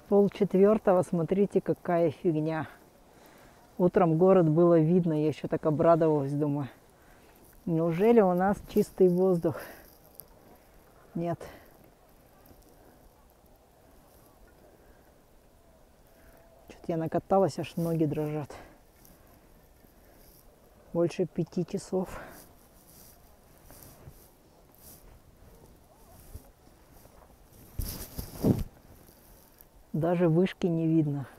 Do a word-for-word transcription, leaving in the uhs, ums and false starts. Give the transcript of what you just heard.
Пол четвертого, смотрите, какая фигня. Утром город было видно, я еще так обрадовалась, думаю. Неужели у нас чистый воздух? Нет. Что-то я накаталась, аж ноги дрожат. Больше пяти часов. Даже вышки не видно.